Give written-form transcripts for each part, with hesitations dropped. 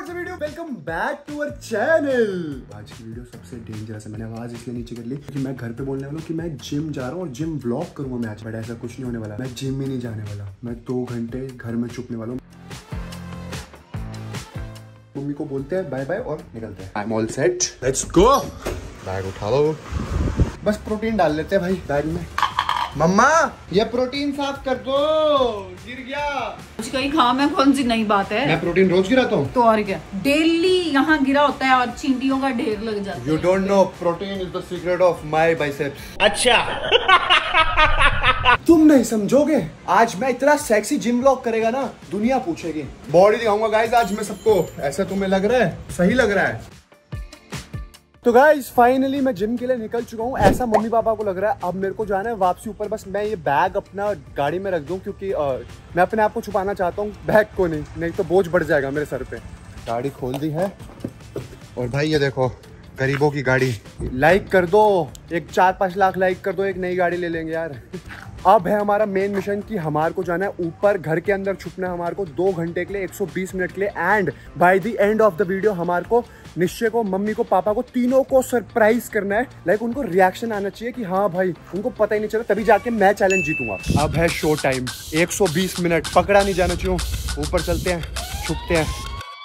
से video, welcome back to our channel. आज की वीडियो सबसे डेंजरस है। मैंने आवाज इसलिए नीचे कर ली क्योंकि मैं घर पे बोलने वाला हूँ कि मैं जिम जा रहा हूँ और जिम व्लॉग करूंगा मैं आज। बट ऐसा कुछ नहीं होने वाला, मैं जिम ही नहीं जाने वाला। मैं 2 घंटे घर में चुपने वाला हूँ। मम्मी को बोलते हैं बाय बाय और निकलते हैं। I am all set, let's go. Bag उठा लो, बस प्रोटीन डाल लेते हैं भाई बैग में। मम्मा ये प्रोटीन साफ कर दो, गिर गया। कुछ कहीं खाम है, कौन सी नई बात है। मैं प्रोटीन रोज गिराता हूँ तो और क्या, डेली यहाँ गिरा होता है और चींटियों का ढेर लग जाता है। You don't know, protein is the secret of my biceps. अच्छा तुम नहीं समझोगे। आज मैं इतना सेक्सी जिम व्लॉग करेगा ना, दुनिया पूछेगी। बॉडी दिखाऊंगा गाइस आज मैं सबको। ऐसा तुम्हें लग रहा है? सही लग रहा है? तो गाइस फाइनली मैं जिम के लिए निकल चुका हूँ। ऐसा मम्मी पापा को लग रहा है। अब मेरे को जाना है वापसी ऊपर। बस मैं ये बैग अपना गाड़ी में रख दूं क्योंकि मैं अपने आप को छुपाना चाहता हूँ, बैग को नहीं तो बोझ बढ़ जाएगा मेरे सर पे। गाड़ी खोल दी है और भाई ये देखो गरीबों की गाड़ी। लाइक कर दो, एक 4-5 लाख लाइक कर दो, एक नई गाड़ी ले लेंगे यार। अब है हमारा मेन मिशन कि हमारे को जाना है ऊपर, घर के अंदर छुपना है हमारे को 2 घंटे के लिए, 120 मिनट के लिए। And by the end of the video हमारे को निश्चय को, मम्मी को, पापा को, तीनों को सरप्राइज करना है। लाइक उनको रिएक्शन आना चाहिए कि हाँ भाई उनको पता ही नहीं चला, तभी जाके मैं चैलेंज जीतूंगा। अब है शो टाइम, 120 मिनट पकड़ा नहीं जाना चाहिए। ऊपर चलते हैं, छुपते हैं।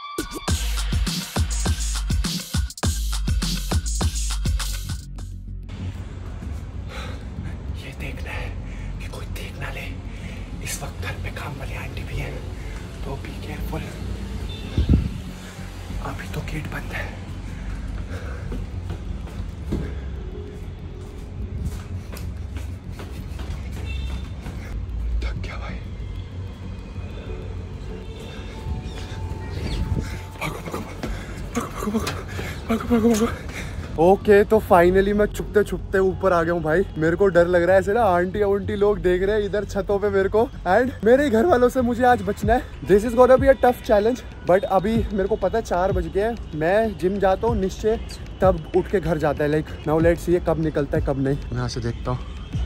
ये देखना है कि कोई देख ना ले। इस वक्त घर पे काम वाली आंटी भी है तो बी केयरफुल। अभी तो गेट बंद है। थक गया भाई। भागो। ओके तो फाइनली मैं छुपते छुपते ऊपर आ गया हूँ भाई। मेरे को डर लग रहा है ऐसे ना, आंटी लोग देख रहे हैं इधर छतों पे मेरे को। एंड मेरे घर वालों से मुझे आज बचना है। This is gonna be a tough challenge. But अभी मेरे को पता है 4 बज गए हैं। मैं जिम जाता हूँ, निश्चय तब उठ के घर जाता है। लाइक नाउ लेट्स सी कब निकलता है कब नहीं। मैं यहाँ से देखता हूँ।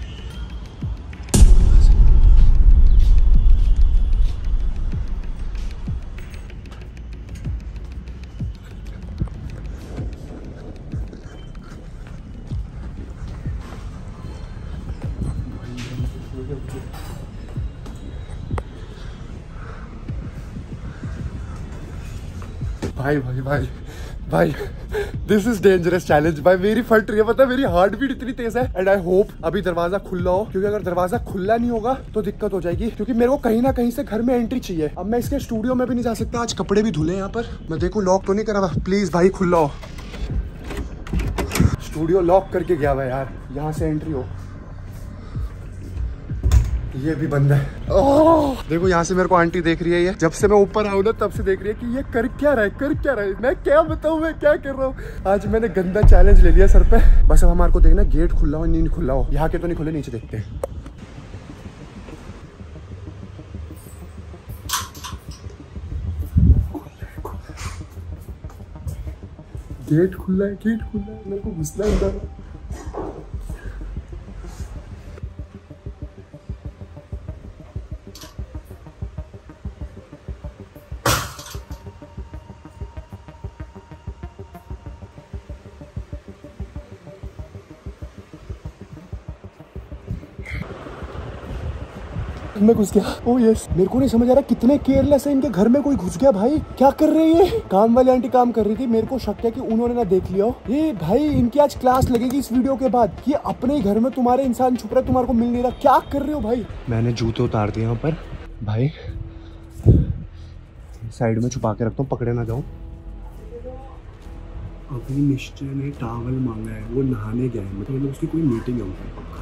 भाई दिस इज डेंजरस चैलेंज भाई। मेरी फट रही है, पता है मेरी हार्ट बीट इतनी तेज है। एंड आई होप अभी दरवाजा खुला हो, क्योंकि अगर दरवाजा खुला नहीं होगा तो दिक्कत हो जाएगी। क्योंकि मेरे को कहीं ना कहीं से घर में एंट्री चाहिए। अब मैं इसके स्टूडियो में भी नहीं जा सकता। आज कपड़े भी धुले यहाँ पर। मैं देखूं लॉक तो नहीं करा हुआ। प्लीज भाई खुला हो। स्टूडियो लॉक करके गया हुआ यार, यहाँ से एंट्री हो। ये भी बंद है। ओह देखो यहाँ से मेरे को आंटी देख रही है। ये जब से मैं ऊपर आऊँ ना तब से देख रही है कि ये कर क्या रहा है। मैं क्या बताऊँ, मैं क्या कर रहा हूँ। आज मैंने गंदा चैलेंज ले लिया सर पे। बस अब हमारे को देखना गेट खुला हो नहीं खुला हो। यहाँ के तो नहीं खुले, नीचे देखते हैं। गेट खुला है मेरे को घुसना है अंदर। मैं घुस गया। Oh yes. मेरे को नहीं समझ आ रहा कितने केयरलेस है। इनके घर में कोई घुस गया भाई। क्या कर रही है? काम वाली आंटी काम कर रही थी। मेरे को शक है कि उन्होंने ना देख लिया हो। ये भाई इनकी आज क्लास लगेगी इस वीडियो के बाद कि अपने ही घर में तुम्हारे इंसान छुप रहा है, तुम्हारे को मिल नहीं रहा। क्या कर रहे हो भाई? मैंने जूते उतार दिए यहाँ पर भाई। साइड में छुपा के रखता हूँ, पकड़े ना जाऊँ। अभी निश्चय ने टॉवल मांगा है, वो नहाने गया है। मतलब उसकी कोई मीटिंग है पक्का।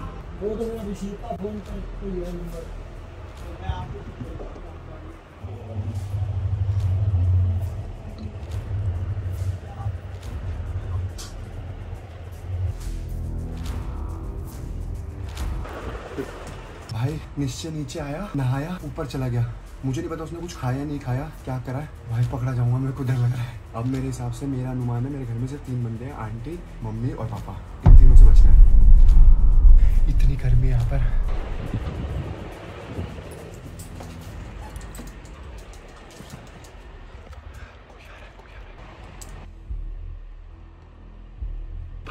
भाई निश्चय नीचे आया, नहाया, ऊपर चला गया। मुझे नहीं पता उसने कुछ खाया नहीं खाया, क्या करा है। भाई पकड़ा जाऊंगा, मेरे को डर लग रहा है। अब मेरे हिसाब से मेरा अनुमान है मेरे घर में सिर्फ 3 बंदे हैं, आंटी, मम्मी और पापा। इन तीनों से बचना है। इतनी गर्मी है यहाँ पर। कोई आ रहा है,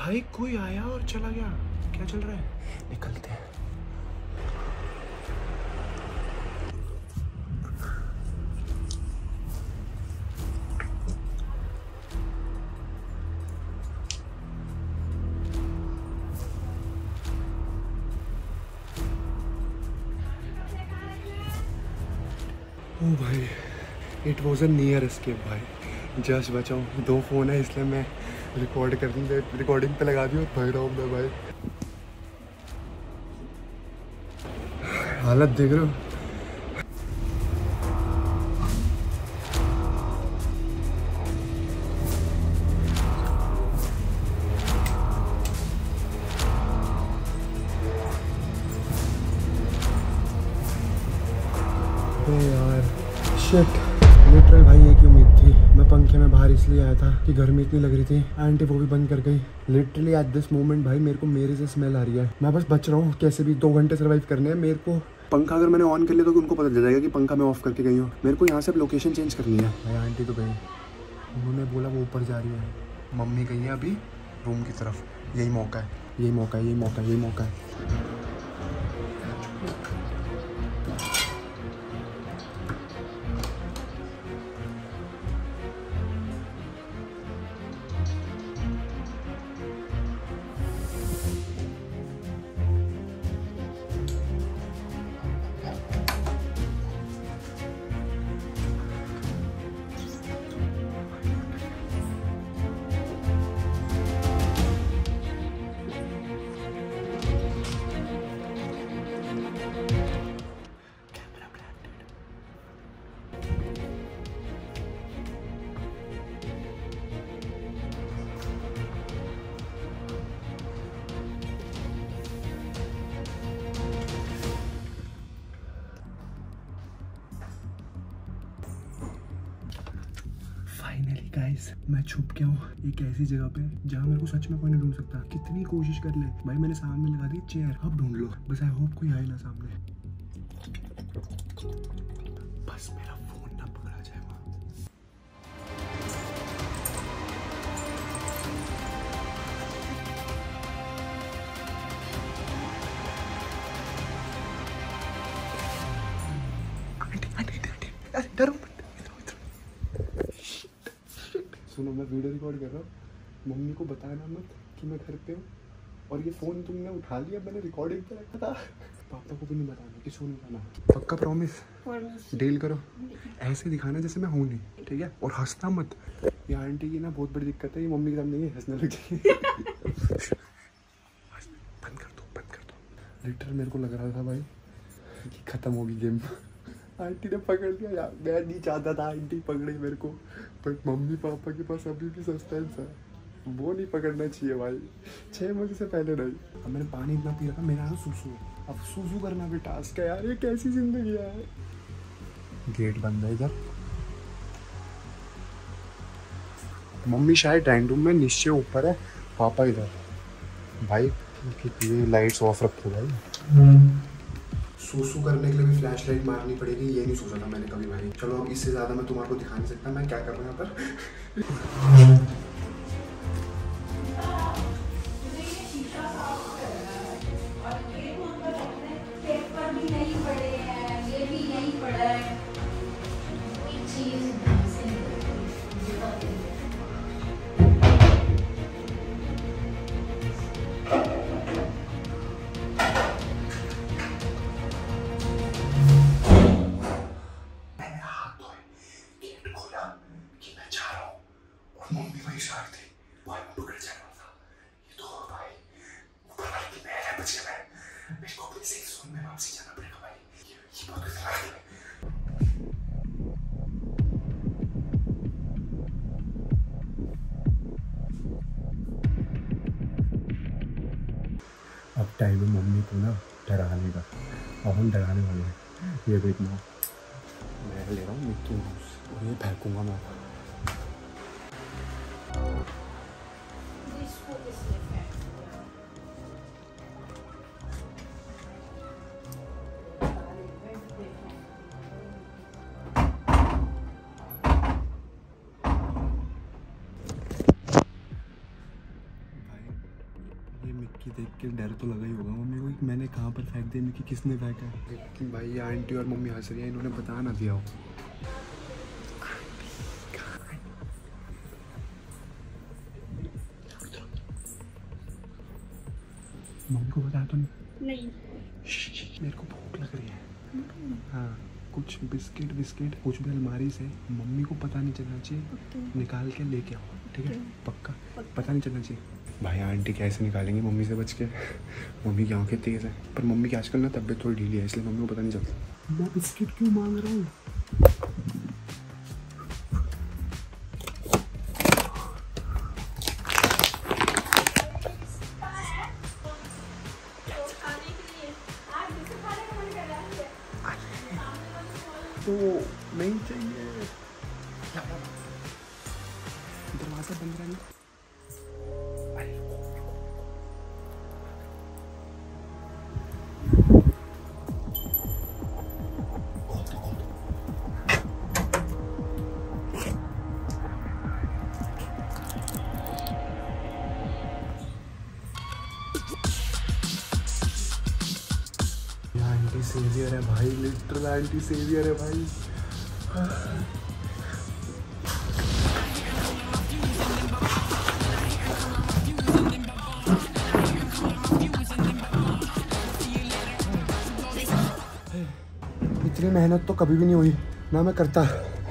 भाई कोई आया और चला गया, क्या चल रहा है? निकलते हैं। ओ भाई, it was a near escape भाई, जस्ट बचाओ। 2 फ़ोन है इसलिए मैं रिकॉर्डिंग पे लगा दी और भाग रहा हूँ मैं भाई। हालत देख रहे हो? यार शिट, लिटरल भाई एक ही उम्मीद थी। मैं पंखे में बाहर इसलिए आया था कि गर्मी इतनी लग रही थी, आंटी वो भी बंद कर गई। लिटरली एट दिस मोमेंट भाई मेरे को मेरे से स्मेल आ रही है। मैं बस बच रहा हूँ, कैसे भी 2 घंटे सर्वाइव करने हैं मेरे को। पंखा अगर मैंने ऑन कर लिया तो उनको पता चल जाएगा कि पंखा मैं ऑफ करके गई हूँ। मेरे को यहाँ से लोकेशन चेंज करनी है। भाई आंटी तो गई, उन्होंने बोला वो ऊपर जा रही है। मम्मी गई है अभी रूम की तरफ। यही मौका है, यही मौका है, यही मौका है, यही मौका है। फाइनली गाइस मैं छुप गया हूँ एक ऐसी जगह पे जहाँ मेरे को सच में कोई नहीं ढूंढ सकता। कितनी कोशिश कर ले भाई, मैंने सामने लगा दी चेयर, अब ढूंढ लो। बस आई होप कोई आए ना सामने, बस मेरा फोन ना पकड़ा जाए वहाँ। डरो मत। सुनो मैं वीडियो रिकॉर्ड कर रहा हूँ, मम्मी को बताना मत कि मैं घर पे हूँ। और ये फ़ोन तुमने उठा लिया, मैंने रिकॉर्डिंग पे रखा था। पापा को भी नहीं बताना, किसी को नहीं बताना। पक्का प्रॉमिस? डील करो, ऐसे दिखाना जैसे मैं हूँ नहीं, ठीक है? और हंसना मत। ये आंटी की ना बहुत बड़ी दिक्कत है, ये मम्मी के सामने नहीं हंसने लग जाएगी। बंद कर दो, बंद कर दो। लिटरली मेरे को लग रहा था भाई कि ख़त्म होगी गेम। आंटी ने पकड़ लिया यार, मैं नहीं चाहता था आंटी पकड़े मेरे को, बट मम्मी पापा के पास अभी भी सस्पेंस है, वो नहीं पकड़ना चाहिए भाई। 6 बजे से पहले नहीं। अब मैंने पानी इतना पी रखा, मेरा सूसू, अब सूसू करना भी टास्क है यार। ये कैसी जिंदगी है। गेट बंद है इधर। मम्मी शायद ड्राइंग रूम में, नीचे ऊपर है, पापा इधर। भाई ये लाइट्स ऑफ रखो भाई। सूसू करने के लिए भी फ्लैश लाइट मारनी पड़ेगी, ये नहीं सोचा था मैंने कभी भाई। चलो अब इससे ज़्यादा मैं तुम्हारे को दिखा नहीं सकता मैं क्या कर रहा हूँ यहाँ पर। अब टाइम है मम्मी को ना डराने का, अब हम डराने वाले हैं। ये देखना, मैं ले रहा हूँ मिक्की माउस और ये फेंकूंगा मैं। कि देख के डर तो लगा ही होगा मम्मी को कि मैंने कहाँ पर फेंक दिया कि किसने फेंका है। कि भाई आंटी और मम्मी हंस रही है, इन्होंने बता ना दिया हो। मम्मी को बताया तो नहीं? मेरे को भूख लग रही है। हाँ कुछ बिस्किट कुछ भी अलमारी से मम्मी को पता नहीं चलना चाहिए, निकाल के लेके आओ, ठीक है? पक्का पता नहीं चलना चाहिए। भाई आंटी कैसे निकालेंगे मम्मी से बच के, मम्मी की आंखें तेज है। पर मम्मी की आजकल ना तबीयत थोड़ी ढीली है, इसलिए मम्मी को पता नहीं चलता। मैं बिस्किट क्यों मांग रहा हूँ? तो नहीं चाहिए, दरवाजा बंद रहना। एंटी सेवियर है भाई, लिटरल एंटी सेवियर है भाई। इतनी मेहनत तो कभी भी नहीं हुई ना मैं करता।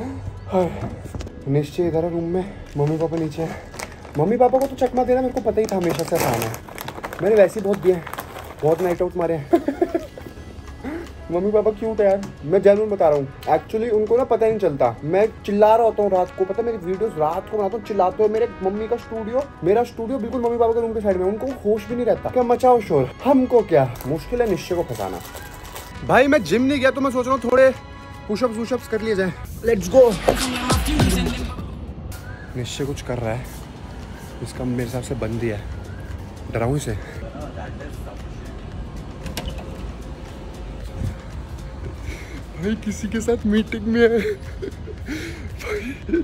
निश्चय इधर है रूम में, मम्मी पापा नीचे है। मम्मी पापा को तो चकमा देना मेरे को पता ही था हमेशा से आसान है, मैंने वैसे ही बहुत दिया है, बहुत नाइट आउट मारे हैं। मम्मी पापा क्यूट है यार, मैं जेन्युइन बता रहा हूँ। एक्चुअली उनको ना पता ही नहीं चलता, मैं चिल्ला रहा होता हूँ रात को, पता है मेरी वीडियोस रात को बनाता हूँ चिल्लाते हुए। मेरे मम्मी का स्टूडियो, मेरा स्टूडियो बिल्कुल मम्मी पापा के रूम के साइड में, उनको होश भी नहीं रहता। क्या मचाओ शोर, हमको क्या मुश्किल है निश्चय को फंसाना। भाई मैं जिम नहीं गया तो मैं सोच रहा हूँ थोड़े पुशअप्स कर लिए जाए। Let's go. निश्चय कुछ कर रहा है, इसका मेरे हिसाब से बंद ही है, डराऊं इसे। भाई किसी के साथ मीटिंग में है भाई।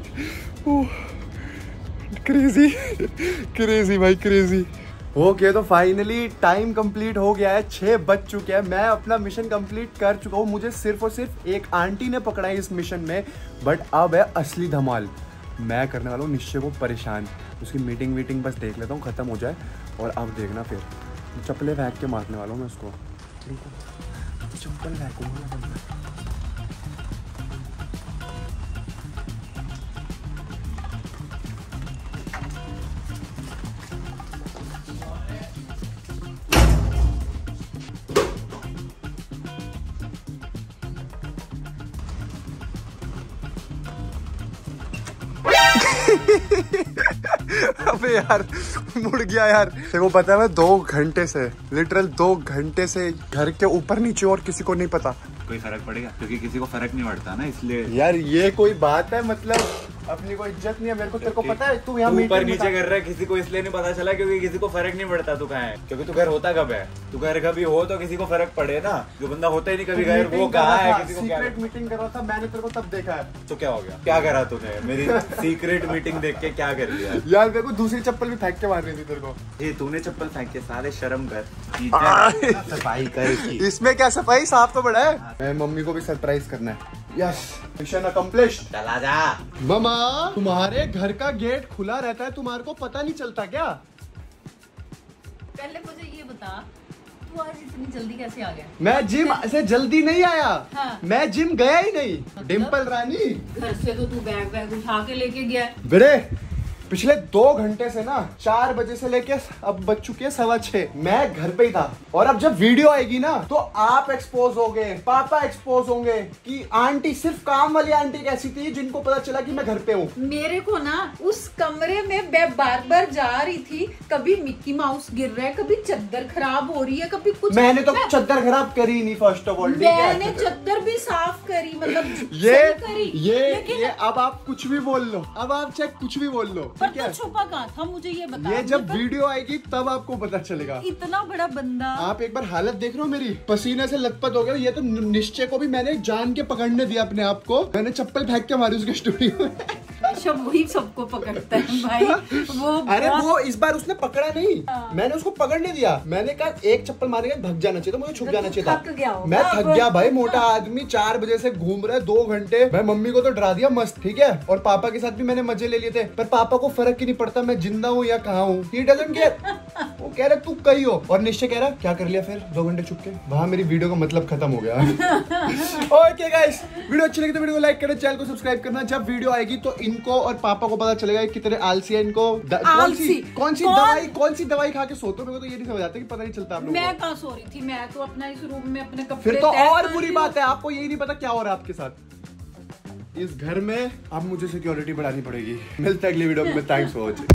क्रेजी भाई क्रेजी। ओके तो फाइनली टाइम कंप्लीट हो गया है, 6 बज चुके हैं। मैं अपना मिशन कंप्लीट कर चुका हूँ। मुझे सिर्फ और सिर्फ एक आंटी ने पकड़ा है इस मिशन में, बट अब है असली धमाल। मैं करने वाला हूँ निश्चय को परेशान। उसकी मीटिंग बस देख लेता हूँ, खत्म हो जाए और अब देखना फिर चप्पलें फेंक के मारने वाला हूँ मैं उसको। चप्पल फेंकूंगा। अबे यार मुड़ गया यार। देखो पता है मैं 2 घंटे से, लिटरल 2 घंटे से घर के ऊपर नीचे और किसी को नहीं पता। कोई फर्क पड़ेगा? क्योंकि किसी को फर्क नहीं पड़ता ना, इसलिए। यार ये कोई बात है? मतलब अपनी कोई इज्जत नहीं है मेरे को, तेरे को पता है? तू यहाँ ऊपर नीचे कर रहा है, किसी को इसलिए नहीं पता चला क्योंकि किसी को फर्क नहीं पड़ता तू कहाँ है। क्योंकि तू घर होता कब है? तू घर कभी हो तो किसी को फर्क पड़े ना। जो बंदा होता ही नहीं कभी घर, वो कहाँ है? किसी को सीक्रेट मीटिंग कर रहा था मैंने, तेरे को तब देखा है। तो क्या हो गया? क्या करा तूने? मेरी सीक्रेट मीटिंग देख के क्या कर लिया? यार मेरे को दूसरी चप्पल भी फेंक के मार रही थी तेरे को। ये तूने चप्पल फेंक के, सारे शर्म कर, सफाई कर। इसमें क्या सफाई, साफ तो बड़ा है। मैं मम्मी को भी सरप्राइज करना है। Yes, mission accomplished. चला जा। मामा तुम्हारे घर का गेट खुला रहता है, तुम्हारे को पता नहीं चलता क्या? पहले मुझे ये बता, तू आज इतनी जल्दी कैसे आ गया? मैं जिम से जल्दी नहीं आया। हाँ। मैं जिम गया ही नहीं। मतलब? डिम्पल रानी, घर से तो तू बैग उठा के लेके गया। बेटे पिछले 2 घंटे से ना 4 बजे से लेके अब बज चुके हैं 6:15, मैं घर पे ही था। और अब जब वीडियो आएगी ना तो आप एक्सपोज होंगे, पापा एक्सपोज होंगे कि आंटी, सिर्फ काम वाली आंटी कैसी थी जिनको पता चला कि मैं घर पे हूँ। मेरे को ना उस कमरे में मैं बार जा रही थी, कभी मिक्की माउस गिर रहा है, कभी चद्दर खराब हो रही है, कभी कुछ। मैंने तो चद्दर खराब करी नहीं फर्स्ट ऑफ ऑल। मैंने चद्दर भी साफ करी, मतलब ये करी। ये अब आप कुछ भी बोल लो, अब आप चाहे कुछ भी बोल लो, पर तो छुपा कहाँ था? मुझे ये बता। ये जब वीडियो आएगी तब आपको पता चलेगा। इतना बड़ा बंदा। आप एक बार हालत देख रहे हो मेरी, पसीने से लथपथ हो गया। ये तो निश्चय को भी मैंने जान के पकड़ने दिया अपने आप को। मैंने चप्पल फेंक के मारी उसके स्टूडियो में। बादशाह वही सबको पकड़ता है भाई। वो अरे वो इस बार उसने पकड़ा नहीं, मैंने उसको पकड़ने दिया। मैंने कहा एक चप्पल मारेगा भग जाना चाहिए, तो मुझे छुप जाना चाहिए था। मैं थक गया भाई, मोटा आदमी 4 बजे से घूम रहा है 2 घंटे। मैं मम्मी को तो डरा दिया मस्त, ठीक है, और पापा के साथ भी मैंने मजे ले लिए थे, पर पापा को फर्क ही नहीं पड़ता मैं जिंदा हूँ या कहाँ हूँ। ही डजंट केयर, वो कह रहे तू कहीं हो। और निश्चय कह रहा क्या कर लिया फिर 2 घंटे छुप के। वहाँ मेरी वीडियो का मतलब खत्म हो गया। ओके गाइस, वीडियो अच्छी लगी तो वीडियो को लाइक करें, चैनल को सब्सक्राइब करना। जब वीडियो आएगी तो इनको और पापा को पता चलेगा कितने आलसी है। इनको कौन सी दवाई खा के सोते हो, मेरे को तो ये नहीं समझ आता कि पता नहीं चलता आप लोगों को। मैं कहाँ सो रही थी, मैं तो अपना इस रूम में अपने कपड़े। फिर तो और बुरी बात है, आपको यही नहीं पता क्या हो रहा है आपके साथ इस घर में। अब मुझे सिक्योरिटी बढ़ानी पड़ेगी। मिलते हैं अगली वीडियो में, थैंक्स फॉर वॉचिंग।